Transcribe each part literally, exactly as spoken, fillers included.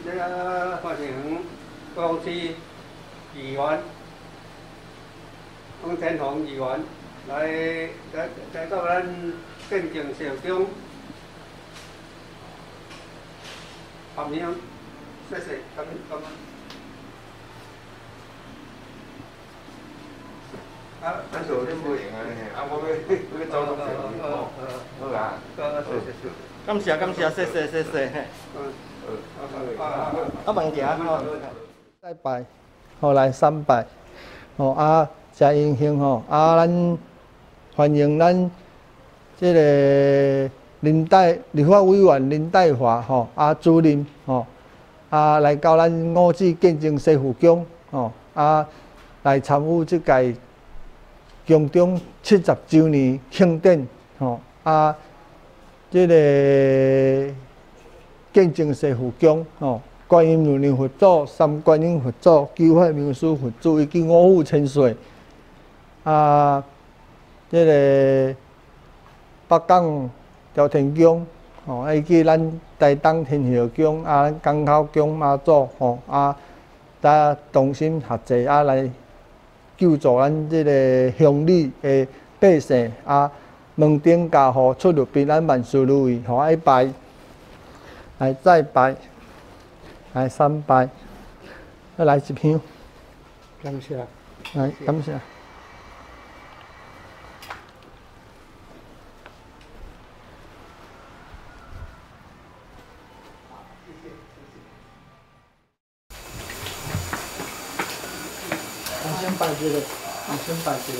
这个发行高市议员汪天宏议员来来来到咱见证小中合名，谢谢，感感恩。啊，咱做啲冇用啊！啊，我要我要走动小中哦，好啦，谢谢谢。 感谢感谢，谢谢谢谢。 嗯。 啊，慢行吼。再拜，后来三拜，吼啊，真荣幸吼啊，咱欢迎咱这个林代立法委员林代华吼啊主任吼啊来到咱五指见证西湖宫吼啊来参与这届宫中七十周年庆典吼啊，这个。见证西湖宫吼，观音娘娘佛祖、三观音佛祖、九海明师佛祖以及五府千岁啊，这个北港朝天宫吼，以及咱台东天后宫啊、港口宫妈祖吼啊，大家同心合作啊来救助咱这个乡里的百姓啊，门顶家户出入平安万事如意，吼爱拜。来再拜，来三拜，再来一片， 感谢， 来感谢。我先拜这个，我先拜这个。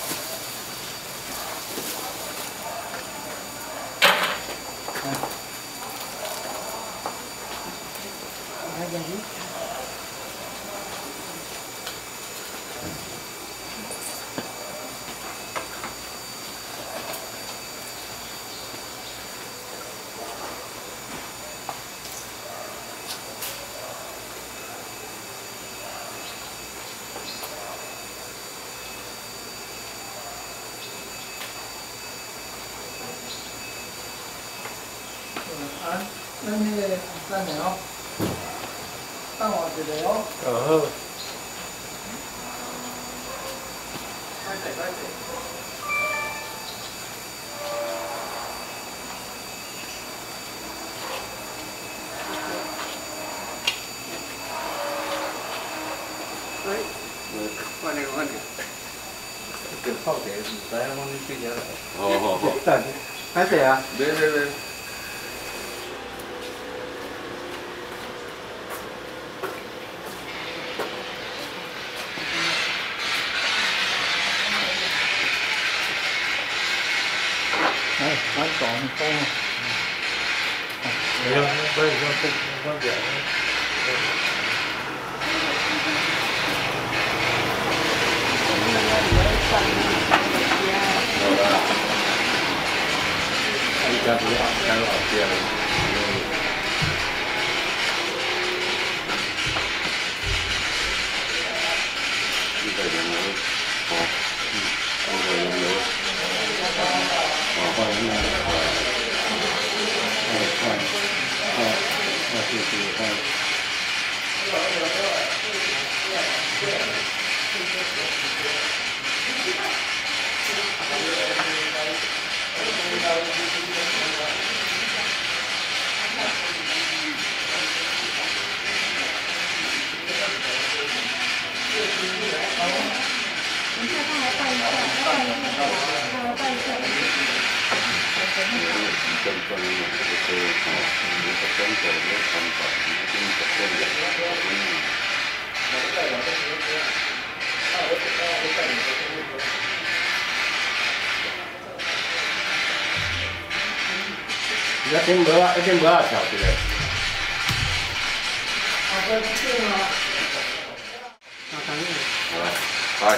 啊，咱迄个等下哦，等我一下哦。哦好。快点快点。哎，快点快点。这个泡茶唔使啊，我你几日来？好好好。等，开始啊？别别别。来，咱讲讲。没有，不是说不不关表。好了，你家不要，家都好些了。一百零六，好，嗯，一百零六。好，换一个，好，换换换换这个换。 等一下，他来拜一下，他拜一下，他来拜一下。跟跟那个就是哦，那个跟着那个方法，那跟着跟着。一点无啊，一点无啊，跳起来。好，再见了。好，等你。好了，拜。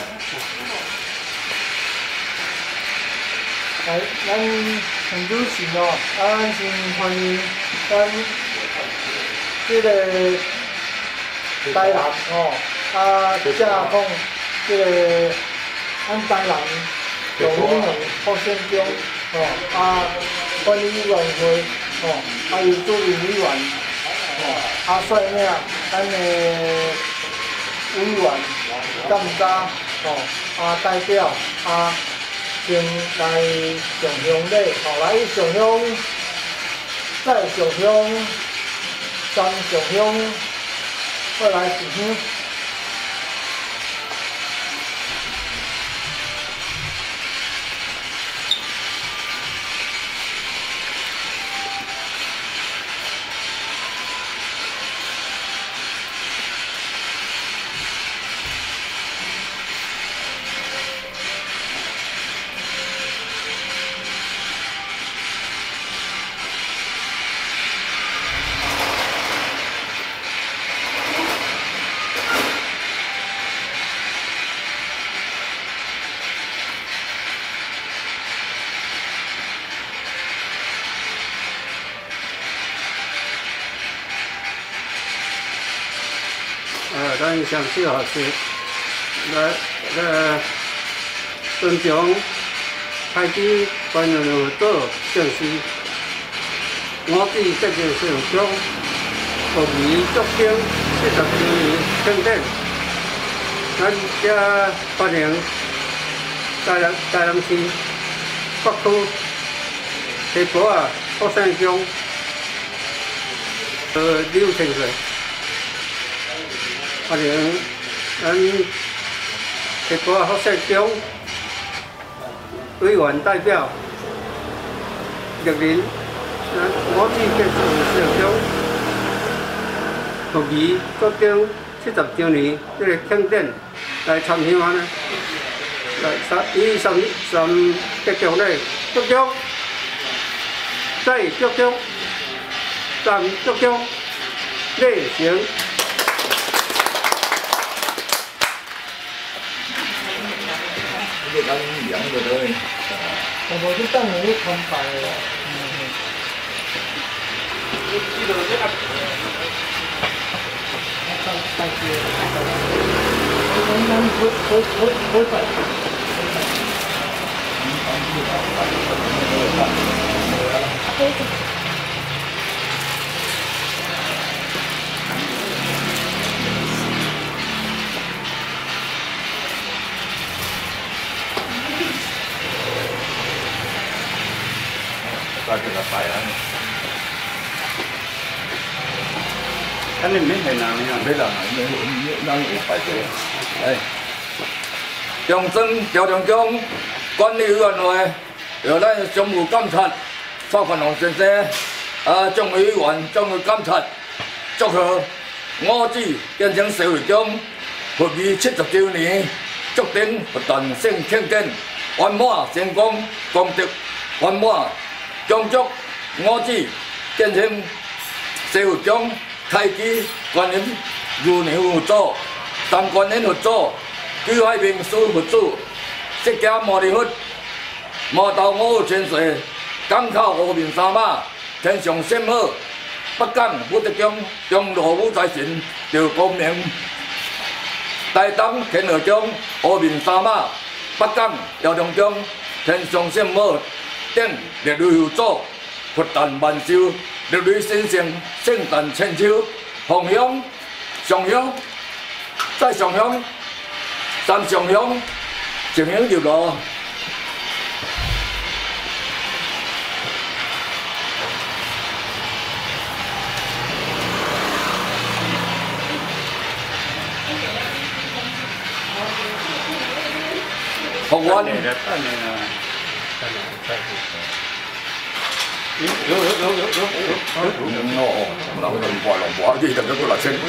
来，咱很主席哦，啊，咱先欢迎咱这个台南哦，啊，正讲这个咱台南有名的福仙宫哦，啊，观音委员会哦，还有主任委员哦。 啊率领咱的委员、干部吼，啊代表啊，先来上香礼，吼来上香，再上香，三上香，再来上香。 呃，咱上小学是来来尊重开机官员合作正式，我对这件事中，国民足经四十周年庆典，咱这欢迎台南台南市北区西埔啊福山乡呃刘清水。 欢迎咱西埔啊福山乡委员代表聶林，咱我市建设市长福义国中七十周年这个庆典来参与啊呢，来三以三三结束咧，祝祝，再祝祝，三祝祝，礼成。 这咱凉的对。 我无去等你去参拜的。拜谢。咱咱可可可可拜。 大家来拜啊！ 咱你免骗人呀， 没人啊，没没人有拜过。哎，中正调查局管理委员会由咱常务监察蔡冠宏先生啊，众委员、众委监察祝贺五子建成社会中复议七十周年，祝顶不断性庆典圆满成功，功德圆满。 恭祝五子建成社会中开机观音如牛佛祖、三观音佛祖、九海明师佛祖、释迦牟尼佛、摩道五千岁、港口和平三马、天上仙鹤、北港武德宫、中路武财神赵光明、台东天河宫、和平三马、北港调查宫、天上仙鹤。 等列类佛祖，佛诞万寿，列类神圣，圣诞千秋，红香、上香，再上香，三上香，上香入路。福愿。 有有有有有有有哦，人就唔怪人，怪啲就一個六千。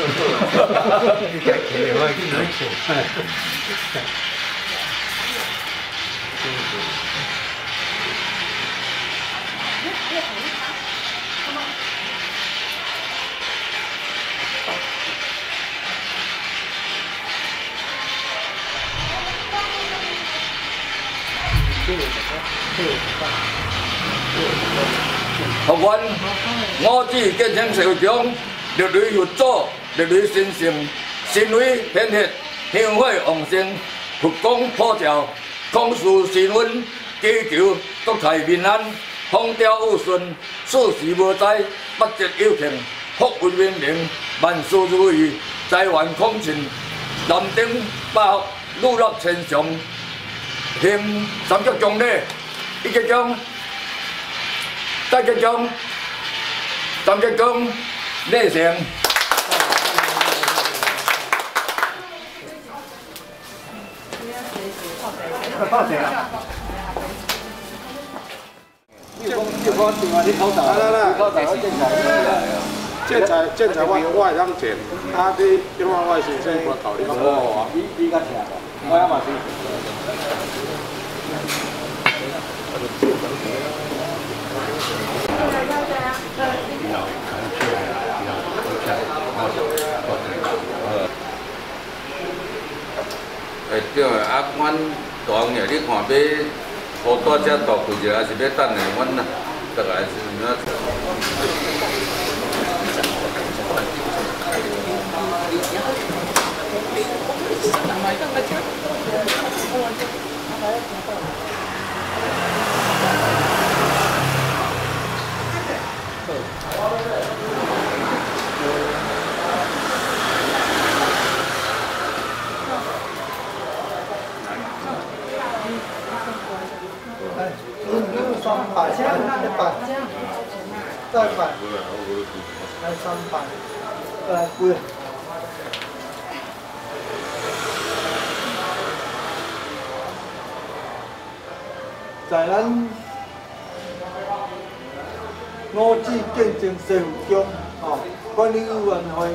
福愿五子建成社中，列类佛祖，列类神圣，神威显赫，香火旺盛，佛光普照，康树神温，祈求国泰民安，风调雨顺，四时无灾，百节有庆， 福为民明，万事如意，财源广进，南丁百福，努力千祥，行三吉祥礼，一吉祥，再吉祥，三吉祥，礼成。 报谁啊？ 来来来，建材建材我我会当建，啊你另外我先先我考虑讲好啊。 你你甲听无？我也嘛是。 会对个，啊，阮大行业你看要好大只大贵者，还是要等下阮呐，倒来是怎样？ 三百，一百，再百，来三百，来贵。在咱五 G 见证社会中，哦，管理委员会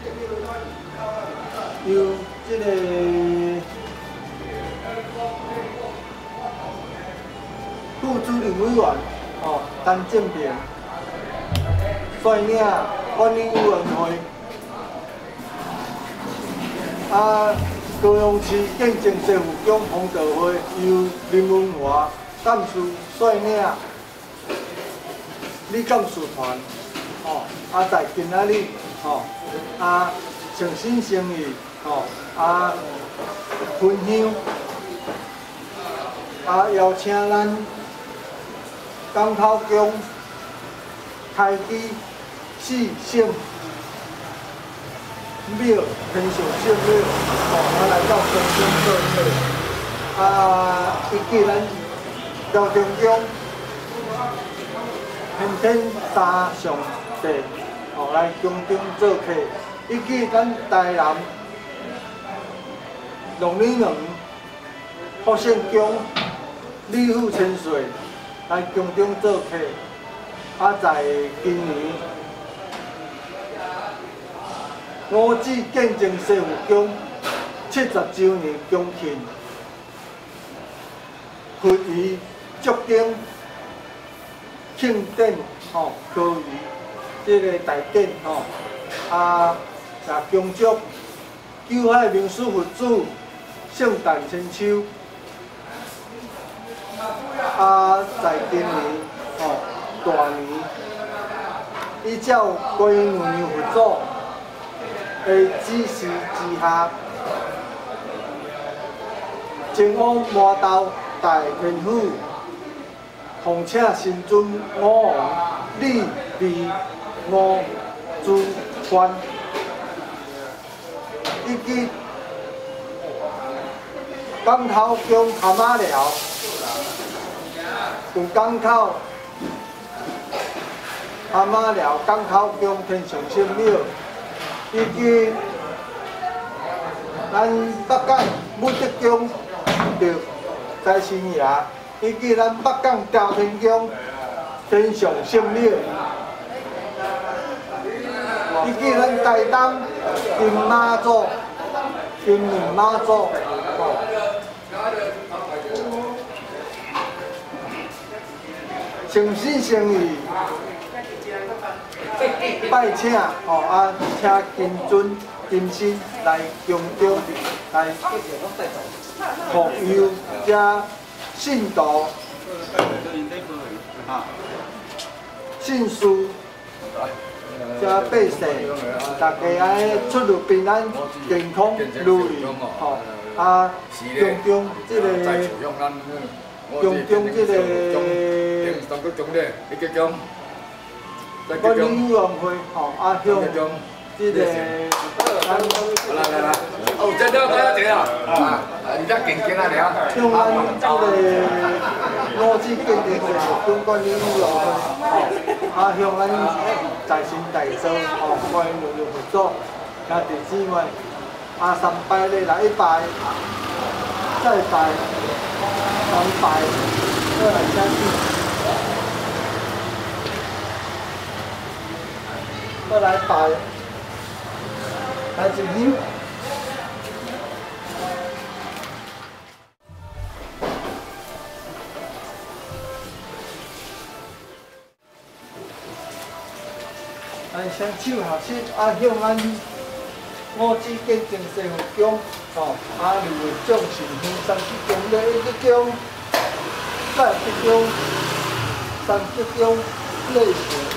由这个。 副主任委员哦，陈正平率领管理委员会，啊，高雄市见证社会奖风道会由林文华干事率领李干事团，哦，啊，在今仔日，哦，啊，诚心诚意，哦，啊，分享，啊，邀请咱。 港口宫开基四圣庙天上圣庙，哦，啊来到中中做客，啊，依据咱高中宫先天三上帝，哦来中中做客，依据咱台南龙女娘福圣宫李府千岁。 来宫中做客，啊，在今年五 G 见证社会奖七十周年恭庆会议足丁庆典吼，可以这个大典吼，啊，也恭祝九海名师佛祖圣诞千秋。 啊，在今年哦，大年，依照观音娘娘佛祖的指示之下，前往麻豆大天府，奉请新尊五王李李五主官，以及港头宫蛤蟆寮。 有港口蛤蟆寮港口宫天上圣庙，以及咱北港武德宫着财神爷，以及咱北港朝天宫天上圣庙，以及咱台东金妈祖、金银妈祖，哦。 诚心诚意拜请哦啊，请金尊金身来宫中来服务加信徒、信士加百姓，大家爱出入平安、健康、如意哦啊，宫中这个。 宫中这个三个奖咧，一个奖， 管理委员会吼，啊向这个咱来来来，哦，这了多少钱啊？啊，你再紧紧啊聊。 向咱这个五 G 建设总管理委员会吼，啊向咱财神大嫂吼，欢迎六六合作，加第姊妹，啊三拜咧来一拜，再拜，三拜，再来相信。 再来拜，来一香。来双手合十，啊向咱五 G 建设生活奖，吼，啊二位奖是向三级奖的一级奖，再级奖，三级奖类型。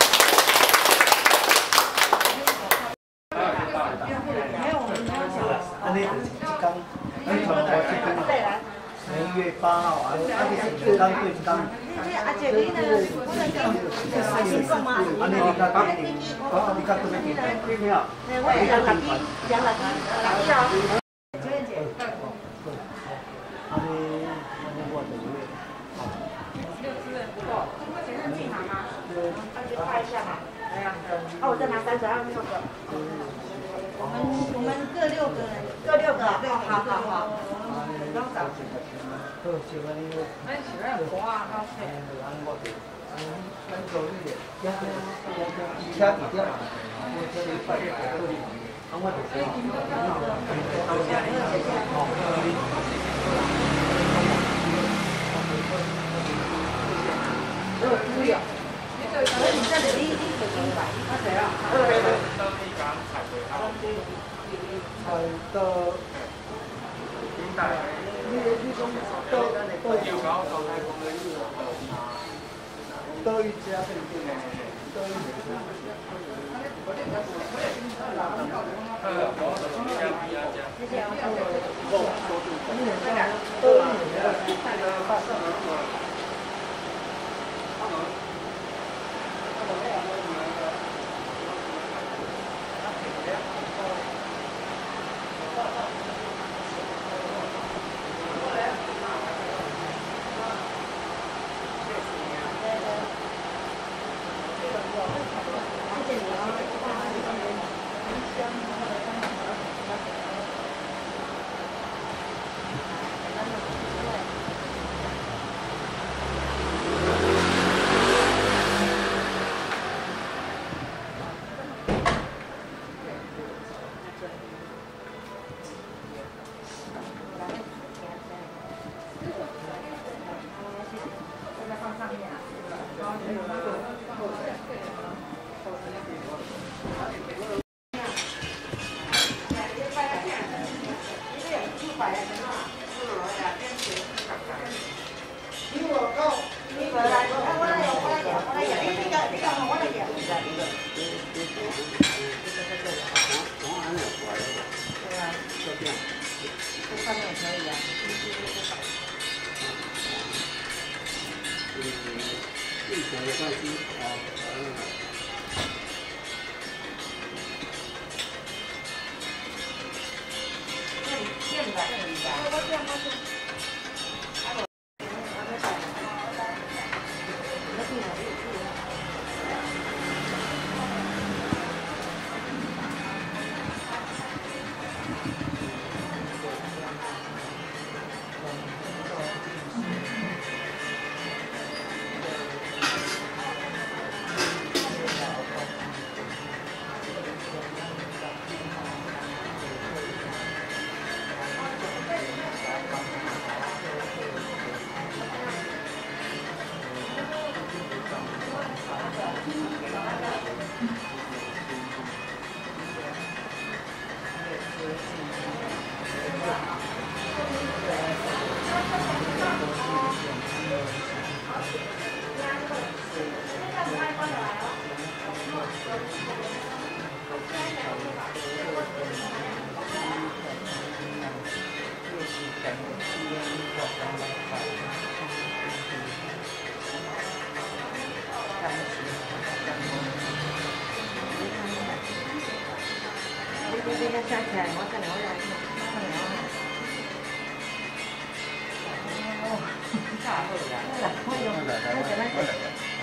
安尼就是一天，你从我这天十一月八号啊，啊你是一天对一天。啊，这你呢？安尼你较当定，哦，你较准备定几秒？我两六几，两六几，六几啊？九元姐。安尼，安尼我就月。六十元不够，先生进行吗？那就拍一下嘛。来呀。啊，我再拿三十二六个。 我们我们各六个人，各六个，对，好好好。多少？好，喜欢你。咱喜欢花啊，好吃。咱我哋，咱做呢嘢，一一一一点，我这里快点来这里，啊我就是。这个注意啊。你这里你你手机买，那谁啊？对对对。 菜刀，领带，你你讲刀刀刀刀一家对不对？刀一家。 这个加起来，我看两万，看两万。哦，大好啦，来，我用，我再来再。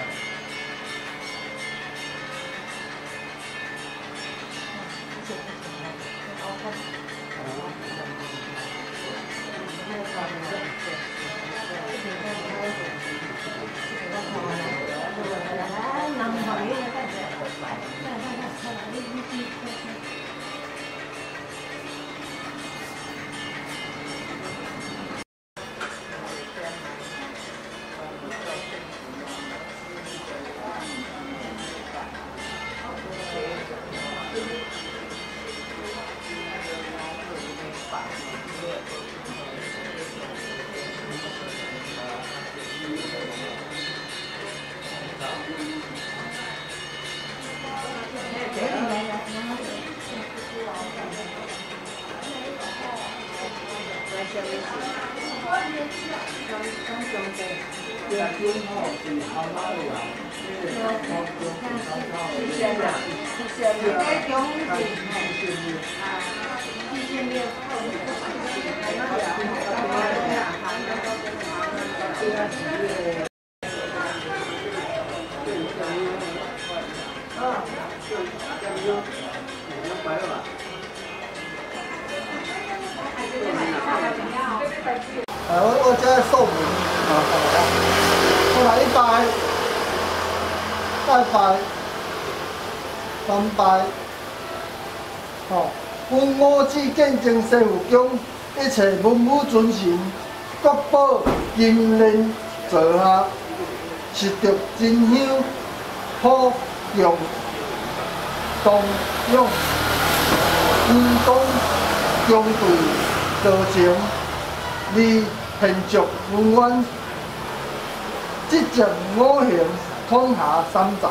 啊，我我这寿文啊，后来一拜，再拜，三拜，吼，阮五子见证师傅讲，一切文武尊神，国宝金莲坐下，实得真香，好用当用，运动相对热情。你现足文苑，即种五行通下三层，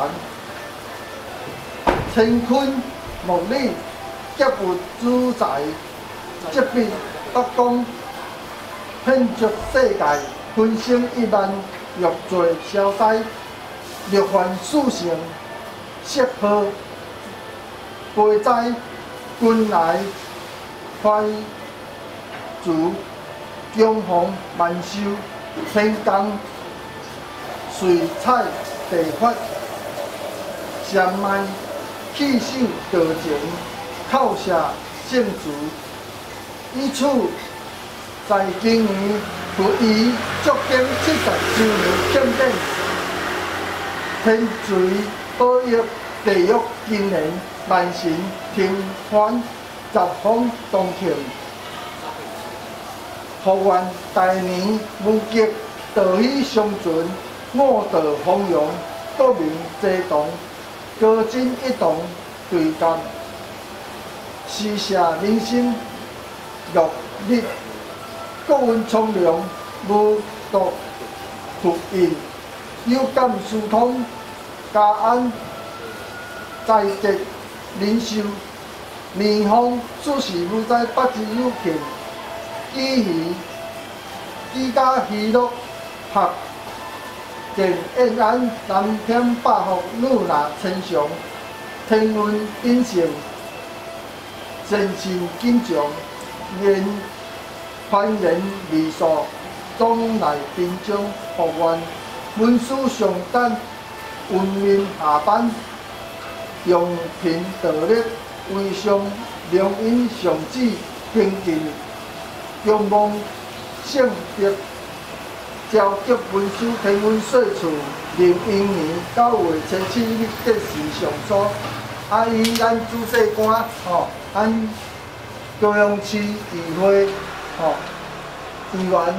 乾坤木理，皆有主宰，即笔北讲，现足世界，分生一万，欲做消灾，六凡四成，适合备灾，君来快主。江洪万寿，天降水彩地发，山脉气性道情，靠下圣主。以此在今年不宜足经七十周年庆典，天水保佑地狱今年万神平安，十方同庆。福愿大年无极，道喜相存，五道丰荣，国民齐同，歌真一同对干，时下民心乐日，国运从良，无毒福印，有感疏通，家安在节人寿，年丰诸事如在百之有庆。喜喜，喜家喜乐，合健宴安，南添百福，女纳千祥，天运鼎盛，人心紧张，愿欢迎利数，总来宾将福愿，文书上等，文明下班，用品道力，为上良因上旨，平静。仰望圣德，召集文书天文岁处，临阴年九月初七日吉时上所。啊，以咱主事官吼，咱高雄市议会吼议员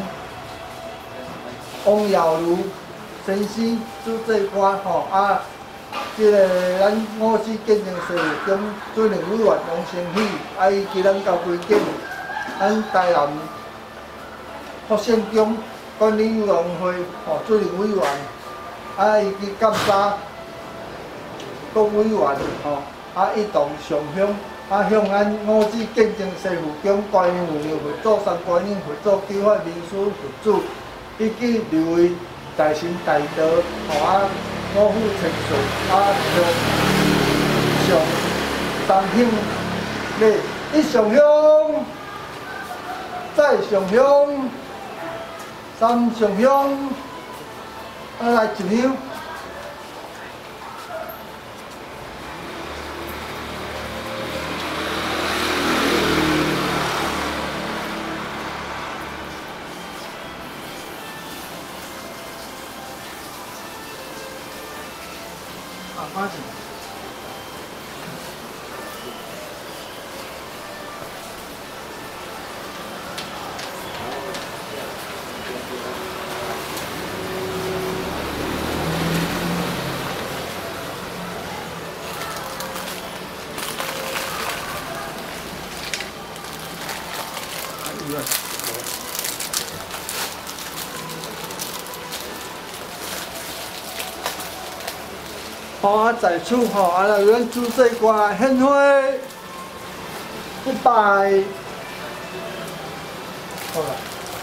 王耀如先生主事官吼啊，即个咱五子见证师傅兼主任委员王成喜，啊，伊今咱交规件。咱台南福圣宫管理委员会吼主任委员，啊，以及监察各委员吼，啊，一同上香，啊，向咱五子见证师傅宫观音有庙佛祖、三观音佛祖、九法明师佛祖，以及六位大神大德，吼啊，五虎千岁，啊，向上三庆。 来，一上香，再上香，三上香，啊来一香。 啊，马上。好啊，在厝吼，啊来阮主祭歌献花一拜，好啦。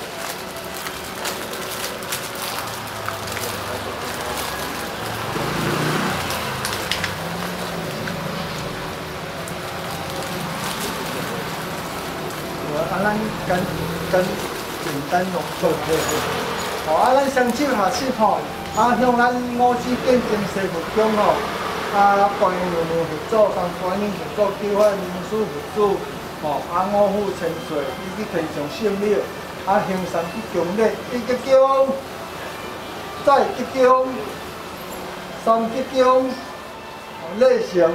我啊，咱简简简单浓缩对对。好啊，咱双手下sit吼。 啊，向咱五指见证师傅讲吼，啊，观音娘娘佛祖、三观音佛祖、九海明珠佛祖，吼，啊，五虎千岁，以及天上圣庙，啊，行三吉祥礼，一吉祥，再吉祥，三吉祥，礼成。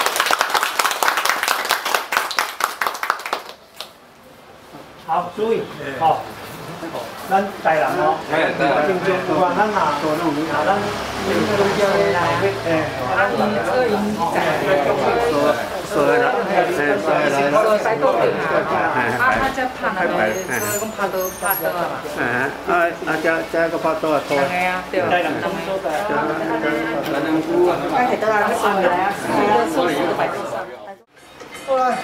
好，注意，好。 咱台南哦，正宗有话咱拿做那种，拿咱正宗叫的来，诶，啊，伊做因在做来啦，诶，做来啦，做西多店啊，啊，啊，只拍那个，所以讲拍到拍到啊嘛，诶，啊啊，只只个拍到啊，拖，係啊，對，台南東所在，台南區啊，啊，係到啦，所以嚟啊，所以所以都擺到上， 過來，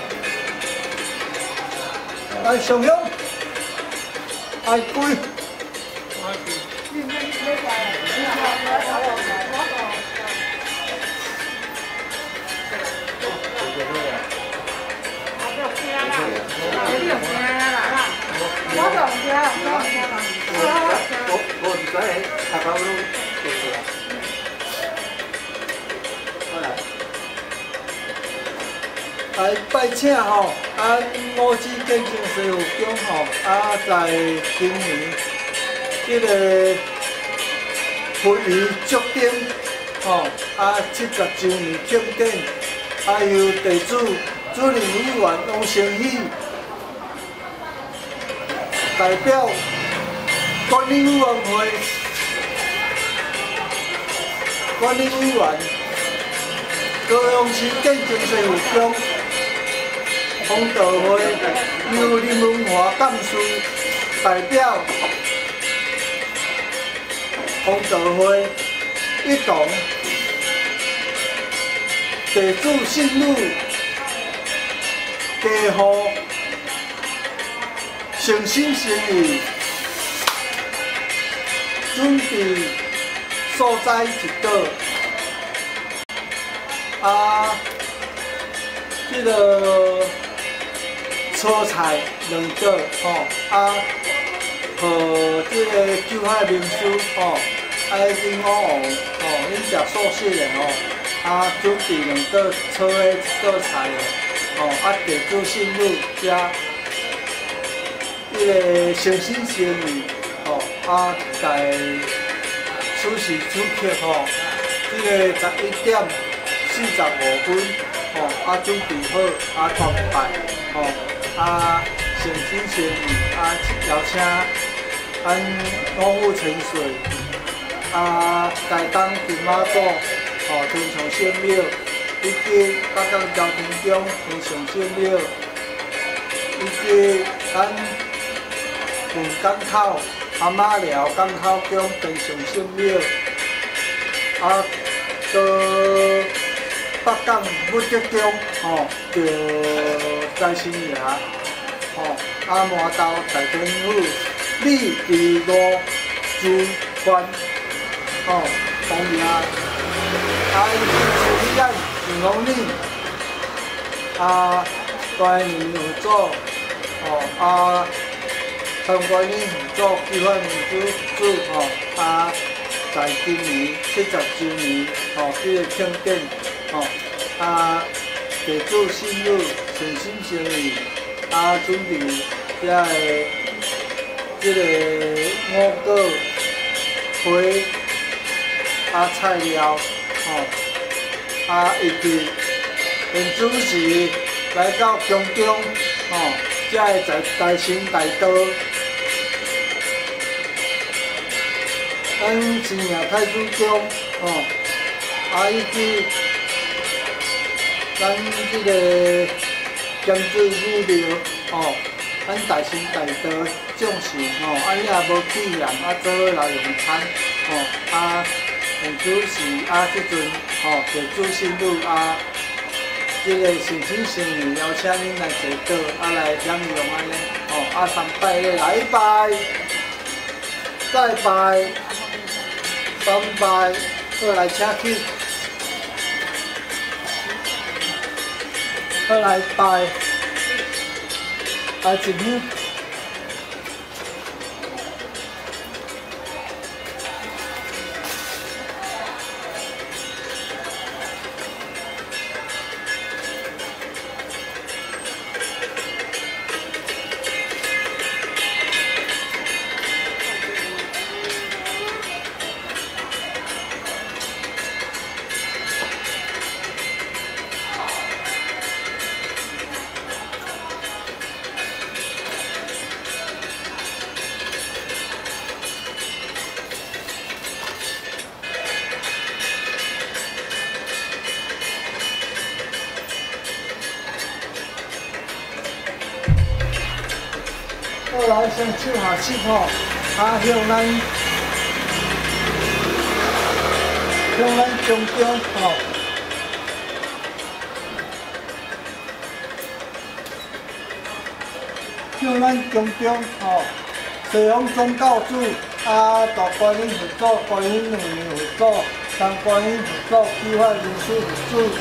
來上香。 ai cui来拜请吼，啊五指见证师傅讲吼，啊在今年这个婚仪祝典吼，啊七十周年庆典，啊由地主主任委员王成喜代表管理委员会管理委员高雄市见证师傅讲。 风道会由林文华干事代表风道会一同地主信女家户诚心诚意准备所在一道啊，这个。 蔬菜两道吼，啊，和这个九海名书吼，啊，金五王吼，恁食素食的吼，啊，准备两道炒的一道菜的，吼，啊，地主信女加这个诚心诚意吼，啊，在此时此刻吼，这个十一点四十五分吼，啊，准备好啊，团拜吼。 啊，诚心诚意啊，邀请咱五虎千岁啊，台东金马祖吼天上圣庙，以及北港交通宫天上圣庙，以及咱云港口阿妈寮港口宫天上圣庙，啊，到北港武德宫吼，就在新爷。 吼，啊麻豆大天府李地路主管，吼，同名，啊伊是李安陈龙丽，啊观音合作，哦啊，参观音合作计划民主组哦啊，在今年七十周年哦，这个庆典哦啊，地主信女诚心诚意啊，准备遐个这个五果花啊菜料哦啊，以及连主席来到宫中哦，才会在大成大道。咱新营太子宫哦，啊以及咱这个江水武庙哦，咱大成大道众神哦，啊你也无去人啊，做伙来用餐哦，啊洪主席啊，即阵哦，地主信女啊，这个诚心诚意邀请恁来坐岛啊来享用安尼哦，啊三拜咧来拜，再拜。三拜，好来请去，好来拜，来一米。好来，先手下手吼，啊向咱向咱中中吼，向咱中中吼，西方宗教主啊，大观音佛祖、观音娘娘佛祖、三观音佛祖、计划人士佛祖，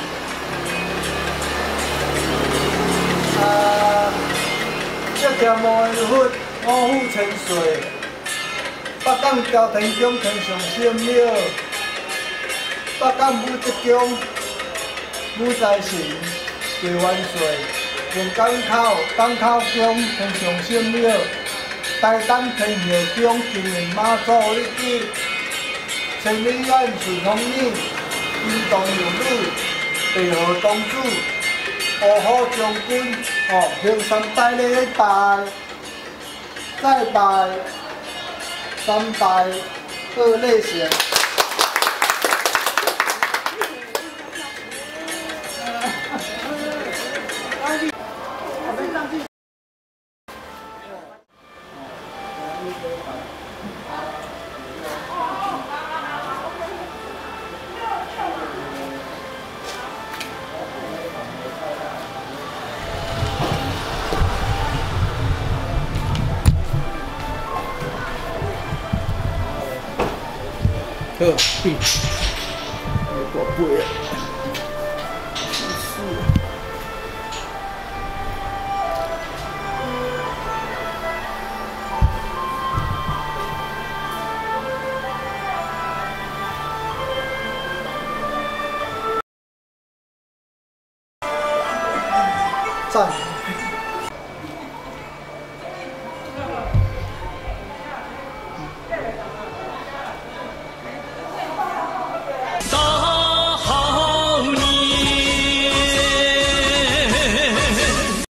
啊。这条毛的佛五虎千岁，北港朝天宫天上圣庙，北港武德宫武财神地万岁，龙港口港口宫天上圣庙，台东天后宫金银妈祖日记，千里眼顺风耳，金堂玉女，地河公主。五虎将军，哦，向三拜咧拜，再拜，三拜，二类型。 好，嗯，我不要。 赞。